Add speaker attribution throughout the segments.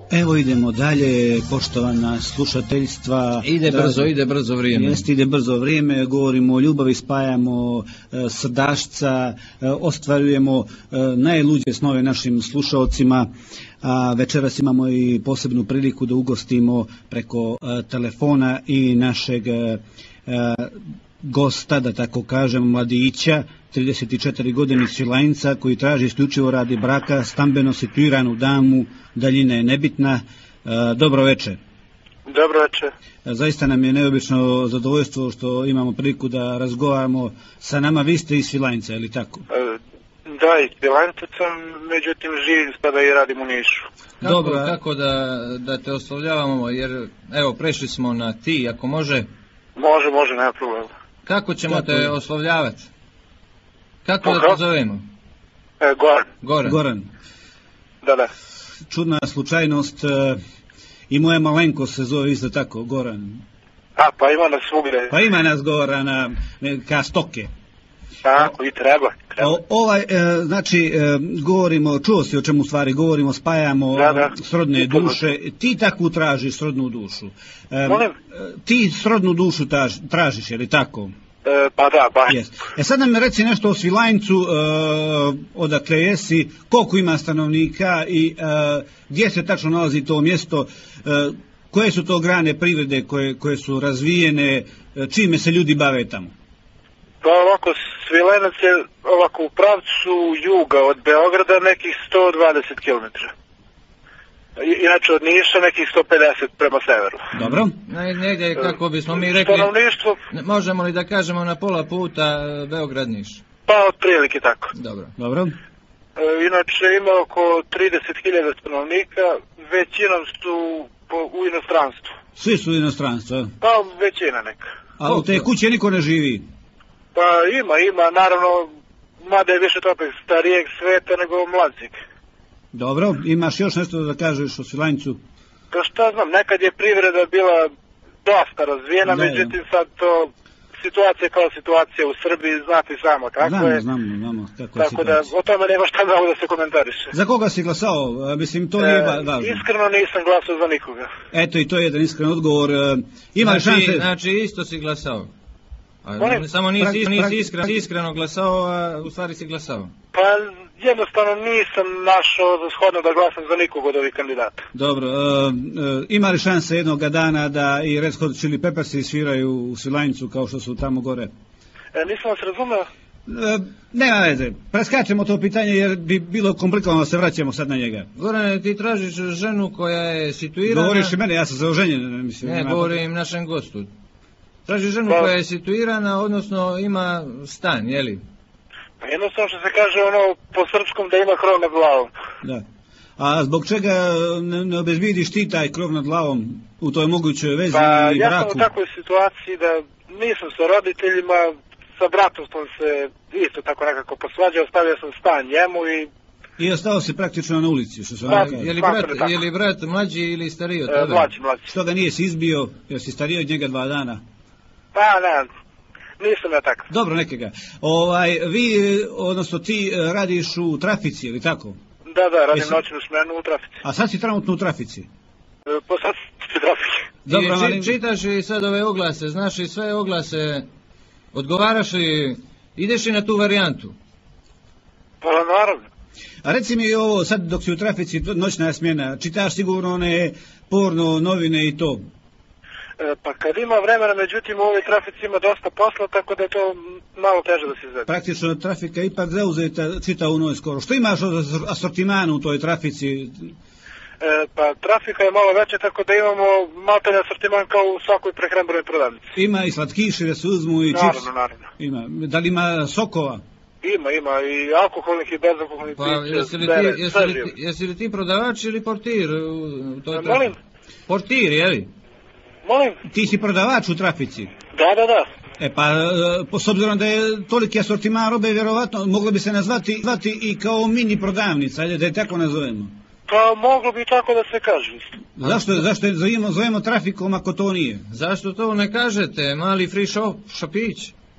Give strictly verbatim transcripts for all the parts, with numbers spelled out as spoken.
Speaker 1: Evo idemo dalje, poštovana slušateljstva.
Speaker 2: Ide brzo, ide brzo vrijeme.
Speaker 1: Jeste, ide brzo vrijeme, govorimo o ljubavi, spajamo e, srdašca, e, ostvarujemo e, najluđe snove našim slušalcima, a večeras imamo i posebnu priliku da ugostimo preko e, telefona i našeg e, gosta, da tako kažem, mladića, trideset četiri godine iz Svilajnca, koji traži isključivo radi braka stambeno situiranu damu, daljina je nebitna. E, dobro večer.
Speaker 3: Dobro večer.
Speaker 1: E, zaista nam je neobično zadovoljstvo što imamo priliku da razgovaramo sa nama. Vi ste iz Svilajnca, je li tako?
Speaker 3: E, da, iz Svilajnca sam, međutim živim sada i radim u Nišu.
Speaker 2: Kako,
Speaker 1: Dobro.
Speaker 2: kako da, da te oslovljavamo, jer evo prešli smo na ti, ako može.
Speaker 3: Može, može, nema problema.
Speaker 2: Kako ćemo
Speaker 1: Kako?
Speaker 2: te oslovljavati? Kako da
Speaker 3: Kako?
Speaker 2: te zovemo?
Speaker 3: E, Goran.
Speaker 2: Goran.
Speaker 1: Goran.
Speaker 3: Da, da.
Speaker 1: Čudna slučajnost, e, i moja malenko se zove isto tako, Goran.
Speaker 3: A, pa ima nas svugdje.
Speaker 1: Pa ima nas Gorana, e, ka stoke.
Speaker 3: Tako, i treba. treba.
Speaker 1: O, ovaj, e, znači, e, govorimo, čuo si o čemu stvari govorimo, spajamo
Speaker 3: Da, da.
Speaker 1: srodne
Speaker 3: I to
Speaker 1: duše. Ti takvu tražiš srodnu dušu. E,
Speaker 3: Molim?
Speaker 1: e, ti srodnu dušu taž, tražiš, je li tako?
Speaker 3: E, pa da, baš.
Speaker 1: Yes. E sad nam reci nešto o Svilajncu, e, odakle jesi, koliko ima stanovnika i e, gdje se tačno nalazi to mjesto, e, koje su to grane privrede koje, koje su razvijene, e, čime se ljudi bave tamo?
Speaker 3: Pa ovako, Svilajnac je ovako u pravcu juga od Beograda nekih sto dvadeset kilometara. I- Inače od Niša nekih sto pedeset prema severu.
Speaker 1: Dobro?
Speaker 2: Ne, negdje, kako bismo mi rekli,
Speaker 3: Stanovništvo,
Speaker 2: ne, možemo li da kažemo na pola puta e, Beograd-Niš?
Speaker 3: pa otprilike tako.
Speaker 2: Dobro.
Speaker 1: Dobro?
Speaker 3: E, Inače ima oko trideset hiljada stanovnika, većinom su po, u inostranstvu.
Speaker 1: Svi su u inostranstvu, a?
Speaker 3: Pa većina neka.
Speaker 1: A u te kuće niko ne živi?
Speaker 3: Pa ima, ima, naravno, mada je više topak starijeg sveta nego mlađeg.
Speaker 1: Dobro, imaš još nešto da kažeš o Svilajncu?
Speaker 3: Pa šta znam, nekad je privreda bila dosta razvijena,
Speaker 1: Da,
Speaker 3: međutim sad to situacija kao situacija u Srbiji, znate samo kako
Speaker 1: Znamo,
Speaker 3: je.
Speaker 1: znamo, znamo kako je
Speaker 3: Tako da
Speaker 1: situacija.
Speaker 3: o tome nema šta mnogo da se komentariše.
Speaker 1: Za koga si glasao? E, Mislim, to nije ba-
Speaker 3: E,
Speaker 1: važno.
Speaker 3: iskreno nisam glasao za nikoga.
Speaker 1: Eto, i to je jedan iskren odgovor. E, Ima li
Speaker 2: Znači,
Speaker 1: šanse?
Speaker 2: znači isto si glasao. A,
Speaker 3: Molim?
Speaker 2: samo nisi,
Speaker 1: Prak-
Speaker 2: nisi
Speaker 1: prak-
Speaker 2: iskreno, iskreno glasao, a u stvari si glasao.
Speaker 3: Pa jednostavno nisam našao za shodno da glasam za nikog od ovih kandidata.
Speaker 1: Dobro, e, e, ima li šanse jednog dana da i Red Hot Chili Peppersi sviraju u Svilajncu kao što su tamo gore?
Speaker 3: E, nisam vas razumeo.
Speaker 1: E, nema veze, preskačemo to pitanje jer bi bilo komplikovano da se vraćamo sad na njega.
Speaker 2: Gorane, ti tražiš ženu koja je situirana...
Speaker 1: Govoriš i mene, ja sam za oženjen. Mislim,
Speaker 2: Ne,
Speaker 1: nema-
Speaker 2: govorim našem gostu. Tražiš ženu
Speaker 3: Pa-
Speaker 2: koja je situirana, odnosno ima stan, jeli?
Speaker 3: Pa jednostavno što se kaže ono po srpskom da ima krov nad glavom.
Speaker 1: Da. A zbog čega ne, ne obezbijediš ti taj krov nad glavom u toj mogućoj vezi
Speaker 3: Pa
Speaker 1: i
Speaker 3: ja sam
Speaker 1: braku?
Speaker 3: u takvoj situaciji da nisam sa roditeljima, sa bratom sam se isto tako nekako posvađao, stavio sam stan njemu i
Speaker 1: I ostao si praktično na ulici, što se
Speaker 3: Pa,
Speaker 1: ono
Speaker 2: Je
Speaker 1: kaže.
Speaker 2: li,
Speaker 3: Smatram
Speaker 2: brat,
Speaker 3: tako.
Speaker 2: je li brat mlađi ili stariji od
Speaker 3: e,
Speaker 2: tebe?
Speaker 3: mlađi, mlađi.
Speaker 1: Što ga nije si izbio, jer si stariji od njega dva dana?
Speaker 3: Pa ne, nisam ja takav.
Speaker 1: Dobro, nekega. Ovaj, vi, e, odnosno ti e, radiš u trafici, ili tako?
Speaker 3: Da, da, radim
Speaker 1: Jesi-
Speaker 3: noćnu smenu u trafici.
Speaker 1: A sad si trenutno u trafici.
Speaker 3: E, po sad u trafici.
Speaker 1: Dobro,
Speaker 2: I či-
Speaker 1: ali...
Speaker 2: čitaš i sad ove oglase, znaš i sve oglase, odgovaraš li, ideš li na tu varijantu?
Speaker 3: Pa naravno.
Speaker 1: A reci mi ovo, sad dok si u trafici, to- noćna je smjena, čitaš sigurno one porno, novine i to.
Speaker 3: E, pa kad ima vremena, međutim u ovoj trafici ima dosta posla, tako da je to malo teže da se izvede.
Speaker 1: Praktično trafika ipak zauzeta čita u noj skoro. Što imaš od asortimanu u toj trafici?
Speaker 3: E, pa trafika je malo veća, tako da imamo maltene asortiman kao u svakoj prehrambenoj prodavnici.
Speaker 1: Ima i slatkiši da se uzmu i čips.
Speaker 3: Naravno, naravno.
Speaker 1: Ima. Da li ima sokova?
Speaker 3: Ima, ima i alkoholnih i bezalkoholnih
Speaker 2: Pa
Speaker 3: pića,
Speaker 2: jesi li,
Speaker 3: bere,
Speaker 2: ti, jesi,
Speaker 3: sve
Speaker 2: li
Speaker 3: živo.
Speaker 2: ti, jesi li ti prodavač ili portir u, u toj
Speaker 3: E,
Speaker 2: trafici?
Speaker 3: molim?
Speaker 2: Portir, jeli?
Speaker 3: Molim?
Speaker 1: Ti si prodavač u trafici.
Speaker 3: Da, da, da.
Speaker 1: E pa, e, po- s obzirom da je toliki asortiman robe, vjerovatno moglo bi se nazvati zvati i kao mini prodavnica, ajde da je tako nazovemo.
Speaker 3: Pa moglo bi tako da se kaže.
Speaker 1: Zašto, zašto je zovemo, zovemo trafikom ako to nije?
Speaker 2: Zašto to ne kažete, mali free shop, šopić?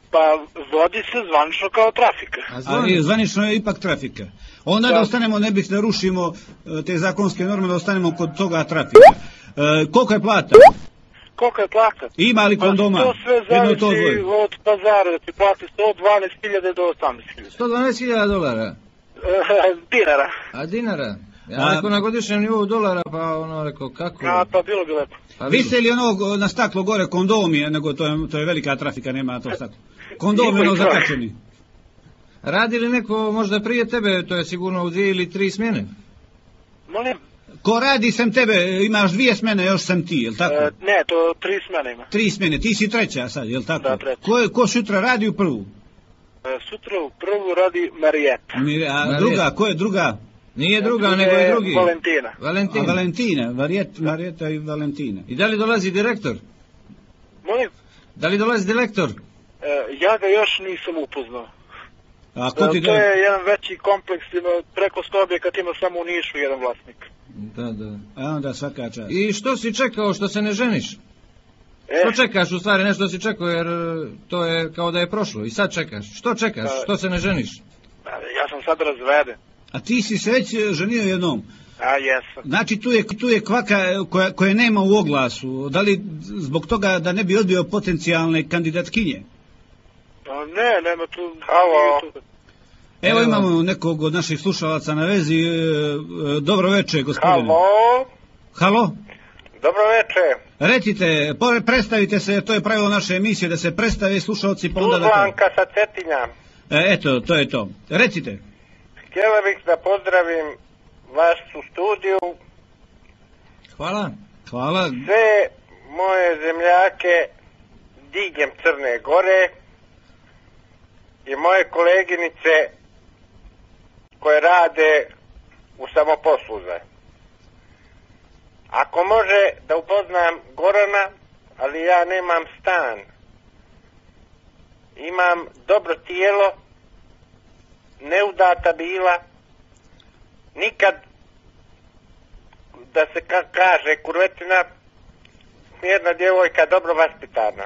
Speaker 3: Pa vodi se zvanično kao trafika.
Speaker 2: A
Speaker 1: A
Speaker 2: zvoni?
Speaker 1: i zvanično je ipak trafika. Onda da,
Speaker 3: Da.
Speaker 1: ostanemo, ne bih da rušimo e, te zakonske norme, da ostanemo kod toga trafika. E, koliko je plata?
Speaker 3: Koliko je plata?
Speaker 1: Ima li kondoma?
Speaker 3: Pa to sve
Speaker 1: Jedno to
Speaker 3: zavisi
Speaker 1: dvoje.
Speaker 3: od pazara, da ti plati sto dvanaest hiljada do osamnaest hiljada.
Speaker 2: sto dvanaest hiljada dolara.
Speaker 3: Dinara.
Speaker 2: A dinara? Ja
Speaker 1: A-
Speaker 2: rekao na godišnjem nivou dolara, pa ono rekao kako?
Speaker 3: A, pa bilo bi lepo.
Speaker 2: Pa vidi.
Speaker 1: Viste li onog na staklo gore kondomi, nego to je, to je velika trafika, nema to staklo. Kondomi
Speaker 3: Ima i
Speaker 1: ono
Speaker 3: to.
Speaker 1: zakačeni.
Speaker 2: Radi li neko možda prije tebe, to je sigurno u dvije ili tri smjene?
Speaker 3: Molim?
Speaker 1: Ko radi sem tebe, imaš dvije smjene, još sam ti, jel tako?
Speaker 3: E, ne, to tri smjene ima.
Speaker 1: Tri smjene, ti si treća sad, jel tako?
Speaker 3: Da, treća.
Speaker 1: Ko, je- ko sutra radi u prvu?
Speaker 3: E, sutra u prvu radi Marijeta.
Speaker 1: Mi- A
Speaker 2: Marijet.
Speaker 1: druga, ko je druga?
Speaker 2: Nije druga, nego je drugi.
Speaker 3: Valentina.
Speaker 1: A
Speaker 2: Valentin.
Speaker 1: Valentina, Varijet, Marijeta i Valentina.
Speaker 2: I da li dolazi direktor?
Speaker 3: Molim?
Speaker 2: Da li dolazi direktor?
Speaker 3: E, ja ga još nisam upoznao.
Speaker 1: A ko ti
Speaker 3: E, to
Speaker 1: da...
Speaker 3: je jedan veći kompleks, ima preko sto objekata, ima samo u Nišu jedan vlasnik.
Speaker 2: Da, da.
Speaker 1: A onda svaka čast.
Speaker 2: I što si čekao što se ne ženiš?
Speaker 3: E,
Speaker 2: Što čekaš u stvari, nešto si čekao jer e, to je kao da je prošlo i sad čekaš. Što čekaš,
Speaker 3: Pa-
Speaker 2: što se ne ženiš?
Speaker 3: ja sam sad razveden.
Speaker 1: A ti si se već e, ženio jednom.
Speaker 3: A, jesam.
Speaker 1: Znači tu je, tu je kvaka e, koja, koje nema u oglasu. Da li zbog toga da ne bi odbio potencijalne kandidatkinje?
Speaker 3: Pa ne, nema tu... Halo.
Speaker 1: Evo,
Speaker 2: Evo.
Speaker 1: imamo nekog od naših slušalaca na vezi. E, e, dobro večer, gospodine. Halo?
Speaker 3: Dobro večer.
Speaker 1: Recite, pore- predstavite se, to je pravilo naše emisije, da se predstave slušalci pa onda da...
Speaker 3: Tuzlanka sa Cetinja.
Speaker 1: E, eto, to je to. Recite.
Speaker 3: Htjela bih da pozdravim vašu studiju,
Speaker 2: Hvala.
Speaker 1: Hvala.
Speaker 3: sve moje zemljake diljem Crne Gore i moje koleginice koje rade u samoposluze. Ako može da upoznam Gorana, ali ja nemam stan. Imam dobro tijelo, neudata bila, nikad da se ka- kaže kurvetina, jedna djevojka dobro vaspitana.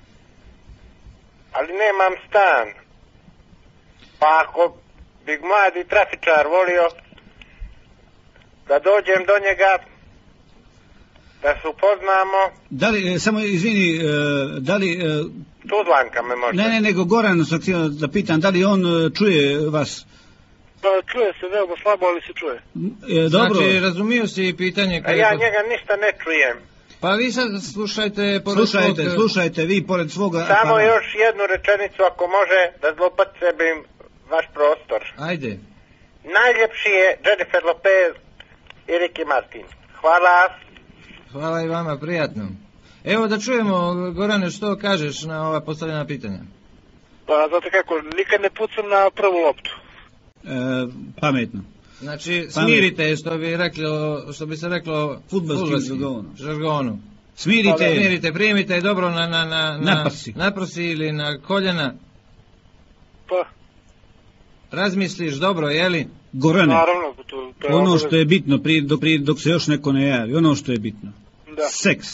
Speaker 3: Ali nemam stan. Pa ako bi mladi trafičar volio da dođem do njega, da se upoznamo,
Speaker 1: Da li, e, samo izvini, e, da li... e,
Speaker 3: Tuzlanka me može.
Speaker 1: Ne, ne, nego Goran sam htio da pitam, da li on e, čuje vas?
Speaker 3: Pa čuje se veoma slabo, ali se čuje.
Speaker 1: E, dobro,
Speaker 2: Znači, razumio si pitanje
Speaker 3: A
Speaker 2: koje...
Speaker 3: ja njega ništa ne čujem.
Speaker 2: Pa vi sad slušajte... pored
Speaker 1: slušajte,
Speaker 2: svog-
Speaker 1: slušajte vi pored svoga...
Speaker 3: Samo
Speaker 1: aparata.
Speaker 3: još jednu rečenicu ako može da zlopotrebim vaš prostor.
Speaker 2: Ajde.
Speaker 3: Najljepši je Jennifer Lopez i Ricky Martin. Hvala.
Speaker 2: Hvala i vama, prijatno. Evo da čujemo, Gorane, što kažeš na ova postavljena pitanja.
Speaker 3: Pa znate kako, nikad ne pucam na prvu loptu.
Speaker 1: E, pametno.
Speaker 2: Znači, smirite, što bi, reklo, što bi se reklo...
Speaker 1: Fudbalskim
Speaker 2: fudbalskim
Speaker 1: žargonom.
Speaker 2: žargonu.
Speaker 1: Smirite.
Speaker 2: Smirite, primite dobro na, na, na, na,
Speaker 1: Naprsi.
Speaker 2: naprsi ili na koljena.
Speaker 3: Pa,
Speaker 2: Razmisliš dobro, jeli?
Speaker 1: Gorane,
Speaker 3: naravno, to, to je
Speaker 1: ono
Speaker 3: obavezno.
Speaker 1: što je bitno, prije, dok, prije, dok se još neko ne javi, ono što je bitno.
Speaker 3: Da.
Speaker 1: Seks.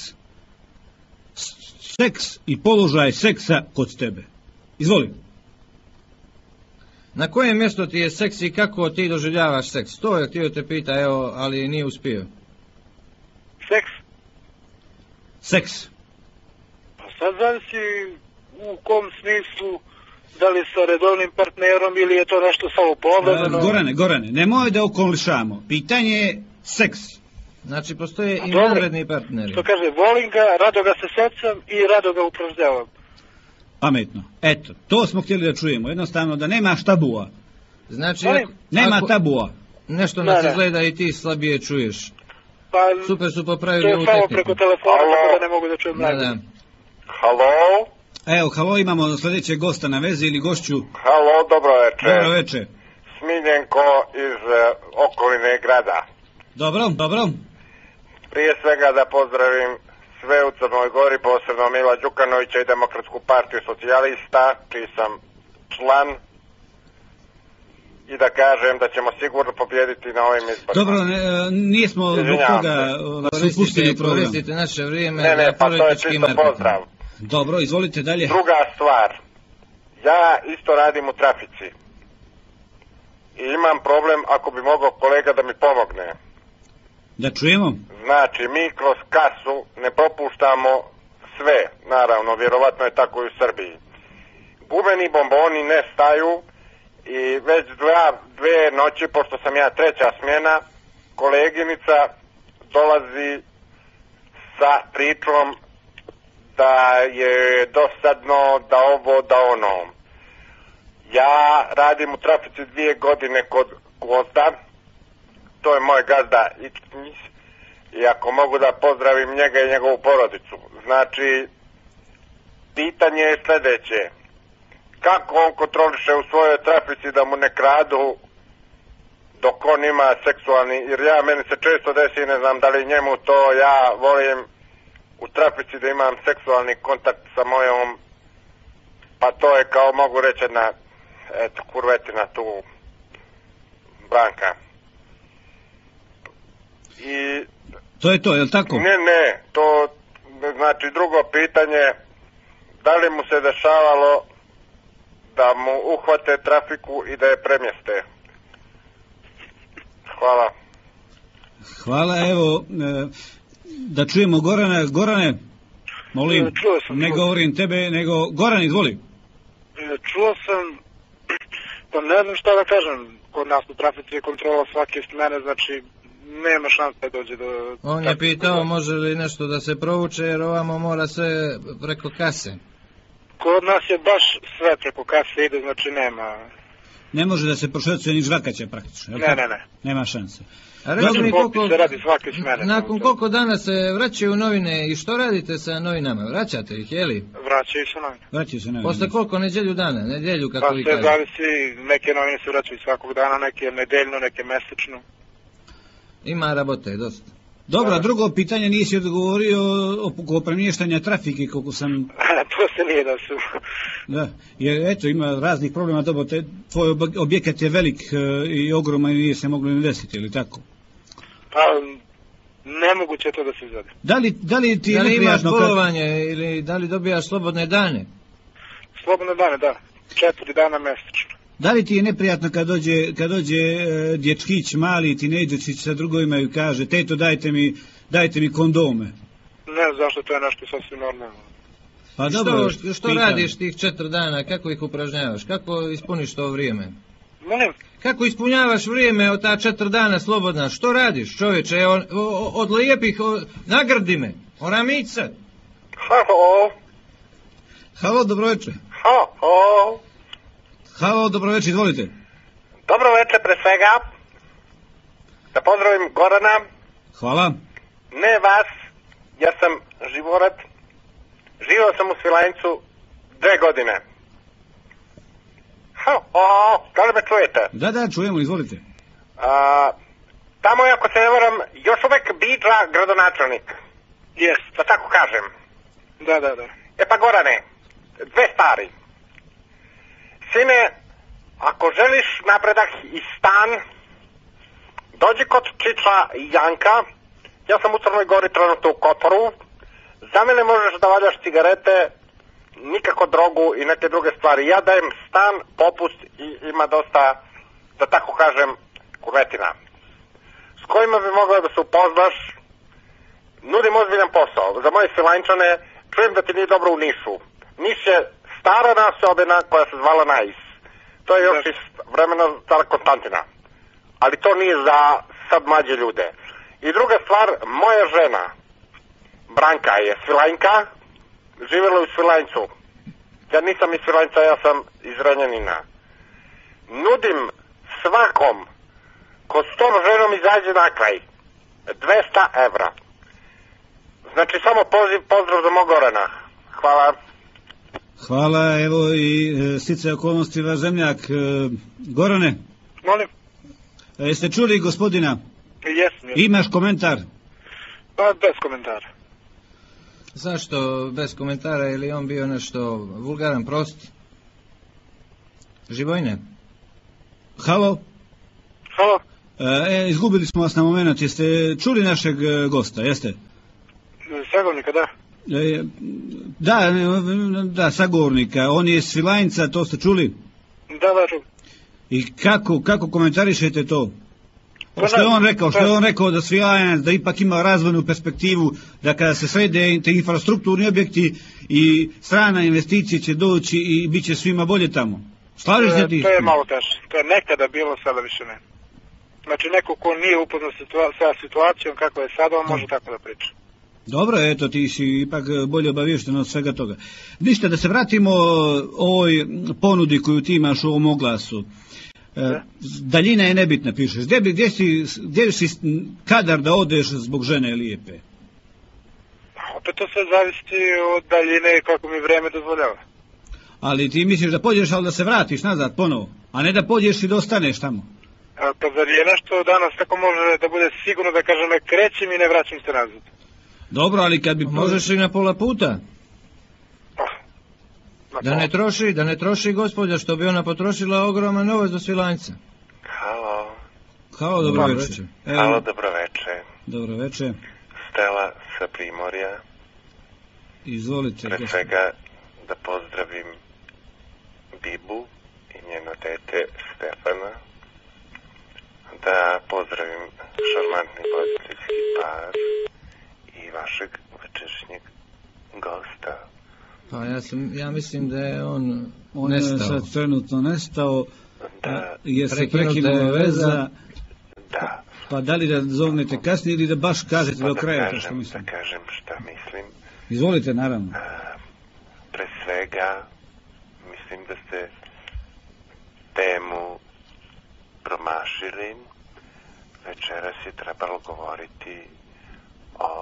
Speaker 1: S- Seks i položaj seksa kod tebe. Izvoli.
Speaker 2: Na kojem mjestu ti je seks i kako ti doživljavaš seks? To je htio te pita, evo, ali nije uspio.
Speaker 3: Seks?
Speaker 1: Seks.
Speaker 3: Pa sad zavisi u kom smislu, da li sa redovnim partnerom ili je to nešto samo povremeno.
Speaker 1: E, Gorane, Gorane, nemoj da okolišamo. Pitanje je seks.
Speaker 2: Znači, postoje i
Speaker 3: Dobro.
Speaker 2: vanredni partneri.
Speaker 3: Što kaže, volim ga, rado ga se secam i rado ga upražnjavam.
Speaker 1: Pametno. Eto, to smo htjeli da čujemo. Jednostavno da nema tabua.
Speaker 2: Znači,
Speaker 3: Molim?
Speaker 2: ako-
Speaker 1: Nema
Speaker 2: ako
Speaker 1: tabua.
Speaker 2: nešto
Speaker 3: Da,
Speaker 2: nas
Speaker 3: da.
Speaker 2: izgleda i ti slabije čuješ.
Speaker 3: Pa,
Speaker 2: Super su
Speaker 3: to
Speaker 2: popravili
Speaker 3: je
Speaker 2: ovu
Speaker 3: samo
Speaker 2: tehniku.
Speaker 3: preko telefona,
Speaker 4: Alo.
Speaker 3: tako da ne mogu da čujem
Speaker 2: Da,
Speaker 3: najbolje.
Speaker 2: da.
Speaker 4: Halo,
Speaker 1: Evo, halo, imamo sljedećeg gosta na vezi ili gošću.
Speaker 4: halo, dobro večer.
Speaker 1: Dobro večer.
Speaker 4: Smiljenko iz e, okoline grada.
Speaker 1: Dobro, dobro.
Speaker 4: Prije svega da pozdravim sve u Crnoj Gori, posebno Mila Đukanovića i Demokratsku partiju socijalista, čiji sam član. I da kažem da ćemo sigurno pobjediti na ovim izborima.
Speaker 1: Dobro, ne, e, nismo zbog
Speaker 4: Izvinjavam
Speaker 1: toga
Speaker 4: se.
Speaker 1: e, vas upustili
Speaker 2: Koristite,
Speaker 1: u program.
Speaker 2: koristite naše vrijeme
Speaker 4: Ne, ne,
Speaker 2: za
Speaker 4: pa to je
Speaker 2: politički
Speaker 4: čisto
Speaker 2: marketing.
Speaker 4: pozdrav.
Speaker 1: Dobro, izvolite dalje.
Speaker 4: Druga stvar, Ja isto radim u trafici. I imam problem, ako bi mogao kolega da mi pomogne.
Speaker 1: Da čujemo.
Speaker 4: Znači, mi kroz kasu ne propuštamo sve, naravno, vjerovatno je tako i u Srbiji. Gumeni bomboni ne staju i već dva, dve noći, pošto sam ja treća smjena, koleginica dolazi sa pričom da je dosadno, da ovo, da ono. Ja radim u trafici dvije godine kod Gvozda, to je moj gazda i ako mogu da pozdravim njega i njegovu porodicu. Znači, pitanje je sljedeće. Kako on kontroliše u svojoj trafici da mu ne kradu dok on ima seksualni, jer ja, meni se često desi, ne znam da li njemu to, ja volim u trafici da imam seksualni kontakt sa mojom, pa to je kao mogu reći jedna, eto, kurvetina tu, Branka. I...
Speaker 1: To je to, je li tako?
Speaker 4: Ne, ne, to, znači drugo pitanje, da li mu se dešavalo da mu uhvate trafiku i da je premjeste? Hvala.
Speaker 1: Hvala, evo, e, da čujemo Gorana. Gorane, molim,
Speaker 3: Čuo sam,
Speaker 1: ne
Speaker 3: čuo.
Speaker 1: govorim tebe, nego Goran, izvoli.
Speaker 3: Čuo sam, pa ne znam šta da kažem, kod nas u trafici je kontrola svake smene, znači nema šanse da dođe do...
Speaker 2: On je pitao može li nešto da se provuče, jer ovamo mora sve preko kase.
Speaker 3: Kod nas je baš sve preko kase ide, znači nema...
Speaker 1: Ne može da se prošvercuje ni žvakaće praktično.
Speaker 3: Ne, ne, ne.
Speaker 1: Nema šanse.
Speaker 2: A reći
Speaker 1: Dobro,
Speaker 2: mi koliko,
Speaker 3: se radi svake smene.
Speaker 2: nakon koliko dana se vraćaju novine i što radite sa novinama? Vraćate ih, jeli?
Speaker 3: Vraćaju se novine.
Speaker 1: Vraćaju se novine.
Speaker 2: Posle koliko nedjelju dana? Nedjelju, kako
Speaker 3: Pa
Speaker 2: vi
Speaker 3: sve
Speaker 2: kažete.
Speaker 3: zavisi, neke novine se vraćaju svakog dana, neke nedeljno, neke mesečno.
Speaker 2: Ima rabote, dosta.
Speaker 1: Dobro, drugo pitanje nisi odgovorio oko premještanja trafike, koliko sam...
Speaker 3: To se nije da su...
Speaker 1: Da, jer eto, ima raznih problema, dobro, te, tvoj objekat je velik e, i ogroman i nije se moglo ne desiti, ili tako?
Speaker 3: Pa, nemoguće je to da se izvede.
Speaker 1: Da li, da li ti je
Speaker 2: Da li imaš
Speaker 1: neprijatno kad...
Speaker 2: bolovanje ili da li dobijaš slobodne dane?
Speaker 3: Slobodne dane, da. Četiri dana mesečno.
Speaker 1: Da li ti je neprijatno kad dođe, kad dođe e, dječkić, mali tinejdžerčić sa drugovima i kaže, teto, dajte mi, dajte mi kondome?
Speaker 3: Ne znam zašto, to je nešto sasvim normalno.
Speaker 1: Pa dobro,
Speaker 2: Što, što
Speaker 1: pitam.
Speaker 2: radiš tih četiri dana, kako ih upražnjavaš, kako ispuniš to vrijeme?
Speaker 3: Molim?
Speaker 2: Kako ispunjavaš vrijeme od ta četiri dana slobodna, što radiš čovječe, od, od lijepih, od, nagrdi me, oramica.
Speaker 4: Halo,
Speaker 1: Halo, dobroveče.
Speaker 4: halo.
Speaker 1: Halo, dobroveče, izvolite.
Speaker 4: Dobro večer pre svega. Da pozdravim Gorana.
Speaker 1: Hvala.
Speaker 4: Ne vas, ja sam Živorat. Živio sam u Svilajncu dve godine. Halo, da li me čujete?
Speaker 1: Da, da, čujemo, izvolite.
Speaker 4: A, tamo je, ako se ne varam, još uvek biđa gradonačelnik.
Speaker 3: Jest.
Speaker 4: Da tako kažem.
Speaker 3: Da, da, da.
Speaker 4: E pa Gorane, dve stvari. Sine, ako želiš napredak i stan, dođi kod Čiča Janka. Ja sam u Crnoj Gori trenutno u Kotoru. Za mene možeš da valjaš cigarete, nikako drogu i neke druge stvari. Ja dajem stan, popust i ima dosta, da tako kažem, kurvetina. S kojima bi mogla da se upoznaš, nudim ozbiljan posao. Za moje Svilajnčane, čujem da ti nije dobro u Nišu. Niš je stara nasobina koja se zvala Nais. To je još iz vremena cara Konstantina. Ali to nije za sad mlađe ljude. I druga stvar, moja žena, Branka, je Svilajnka, živjela u Svilajncu. Ja nisam iz Svilajnca, ja sam iz Renjanina. Nudim svakom ko s tom ženom izađe na kraj dvesta evra. Znači samo poziv, pozdrav za mog Gorana. Hvala.
Speaker 1: Hvala, evo i e, sticaje okolnosti vaš zemljak. E, Gorane,
Speaker 3: Molim?
Speaker 1: e, jeste čuli gospodina?
Speaker 3: Jesam, jesam.
Speaker 1: Imaš komentar?
Speaker 3: Pa bez komentara.
Speaker 2: Zašto bez komentara, je li on bio nešto vulgaran, prost? Živojne?
Speaker 1: Halo?
Speaker 3: Halo?
Speaker 1: E, izgubili smo vas na moment, jeste čuli našeg e, gosta, jeste?
Speaker 3: Sagovnika, da.
Speaker 1: E, Da, da, sagovornika, on je Svilajnca, to ste čuli?
Speaker 3: Da, da, čujem.
Speaker 1: I kako, kako komentarišete to?
Speaker 3: Pa
Speaker 1: Što je
Speaker 3: ne,
Speaker 1: on rekao, što
Speaker 3: pa-
Speaker 1: je on rekao da Svilajnac, da ipak ima razvojnu perspektivu, da kada se srede te infrastrukturni objekti i strana investicije će doći i bit će svima bolje tamo. Slažeš se ti?
Speaker 3: To je malo teže. To je nekada bilo, sada više ne. Znači, neko ko nije upoznat situa- sa situacijom kako je sada, on može tako da priča.
Speaker 1: Dobro, eto, ti si ipak bolje obaviješten od svega toga. Ništa, da se vratimo ovoj ponudi koju ti imaš u ovom oglasu. E, daljina je nebitna, pišeš. Gdje, bi, gdje, si, gdje si kadar da odeš zbog žene lijepe?
Speaker 3: Opet to sve zavisi od daljine i kako mi vreme dozvoljava.
Speaker 1: Ali ti misliš da pođeš, ali da se vratiš nazad ponovo, a ne da pođeš i da ostaneš tamo.
Speaker 3: A, pa zar je nešto danas tako može da bude sigurno da kažem ne krećem i ne vraćam se nazad?
Speaker 1: Dobro, ali kad bi...
Speaker 2: Možeš i na pola puta.
Speaker 3: Pa, na
Speaker 2: Da ne troši, da ne troši gospođa, što bi ona potrošila ogroman novac do Svilajnca.
Speaker 4: Halo,
Speaker 1: Halo, dobro
Speaker 2: Dobro
Speaker 1: večer.
Speaker 2: večer.
Speaker 1: Evo,
Speaker 4: halo, dobro veče.
Speaker 1: dobro večer.
Speaker 4: Stela sa Primorja.
Speaker 1: Izvolite.
Speaker 4: Pre
Speaker 1: gospođo.
Speaker 4: svega da pozdravim Bibu i njeno dete Stefana. Da pozdravim šarmantni gostiteljski par i vašeg večerašnjeg gosta.
Speaker 2: Pa ja, sam, ja mislim da je on,
Speaker 1: On je
Speaker 2: nestao.
Speaker 1: sad trenutno nestao,
Speaker 4: Da,
Speaker 1: jer se
Speaker 2: Prekinuta je
Speaker 1: prekinula
Speaker 2: veza.
Speaker 1: veza,
Speaker 4: da.
Speaker 1: pa da li da zovnete kasnije ili da baš kažete
Speaker 4: Pa
Speaker 1: do
Speaker 4: da
Speaker 1: kraja to
Speaker 4: kažem,
Speaker 1: što mislim.
Speaker 4: da kažem šta mislim.
Speaker 1: Izvolite, naravno.
Speaker 4: Pre svega, mislim da ste temu promašili. Večeras je trebalo govoriti o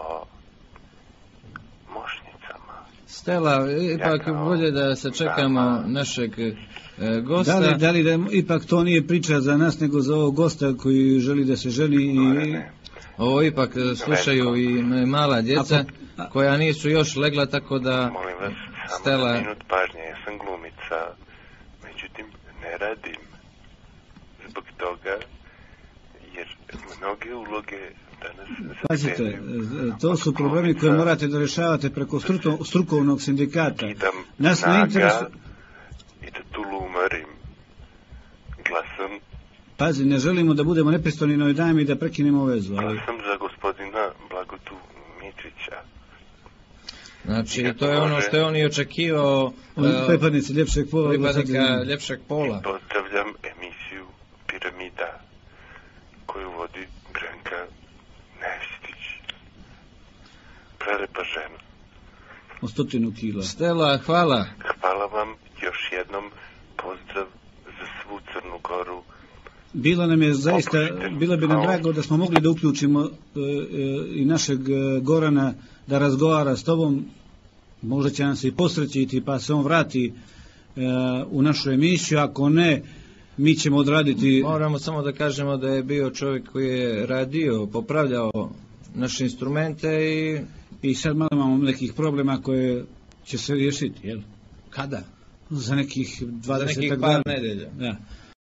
Speaker 4: mošnicama.
Speaker 2: Stela, ipak
Speaker 4: Ja kao-
Speaker 2: bolje da sačekamo
Speaker 4: Da.
Speaker 2: našeg e, gosta.
Speaker 1: Da li, da li da ipak to nije priča za nas nego za ovog gosta koji želi da se ženi i...
Speaker 4: Ne,
Speaker 2: Ovo ipak e, slušaju i m- mala djeca
Speaker 1: Ako- a-
Speaker 2: koja nisu još legla, tako da
Speaker 4: molim vas, samo
Speaker 2: Stela,
Speaker 4: za minut pažnje, ja sam glumica, međutim ne radim zbog toga, jer mnoge uloge danas
Speaker 1: Pazite,
Speaker 4: zahtevaju
Speaker 1: to su
Speaker 4: od
Speaker 1: problemi koje
Speaker 4: glumica.
Speaker 1: morate da rešavate preko struto- strukovnog sindikata.
Speaker 4: Idam
Speaker 1: Nas ne
Speaker 4: snaga
Speaker 1: interesuje...
Speaker 4: i da tulumarim glasom,
Speaker 1: Pazi, ne želimo da budemo nepristojni na ovoj dami i da prekinemo vezu, ali...
Speaker 4: glasom za gospodina Blagotu Mitrića.
Speaker 2: znači
Speaker 4: Kako
Speaker 2: to je ono
Speaker 4: može?
Speaker 2: što je on i očekivao
Speaker 1: Oni
Speaker 2: e,
Speaker 1: pripadnici ljepšeg pola...
Speaker 2: pripadnika ljepšeg pola.
Speaker 4: Pozdravljam emisiju Piramida koju vodi Branka Nevstić. Prelepa žena.
Speaker 1: O stotinu kila.
Speaker 2: Stela, hvala.
Speaker 4: Hvala vam još jednom, pozdrav za svu Crnu Goru.
Speaker 1: Bilo nam je zaista,
Speaker 4: Oprostite.
Speaker 1: bilo bi nam
Speaker 4: Hvala.
Speaker 1: drago da smo mogli da uključimo e, e, i našeg e, Gorana da razgovara s tobom. Možda će nam se i posrećiti pa se on vrati e, u našu emisiju, ako ne, mi ćemo odraditi...
Speaker 2: Moramo samo da kažemo da je bio čovjek koji je radio, popravljao naše instrumente i
Speaker 1: I sad malo imamo nekih problema koje će se riješiti, jel?
Speaker 2: kada?
Speaker 1: Za nekih dvadeset
Speaker 2: nekih par
Speaker 1: dana.
Speaker 2: nedelja.
Speaker 1: Da.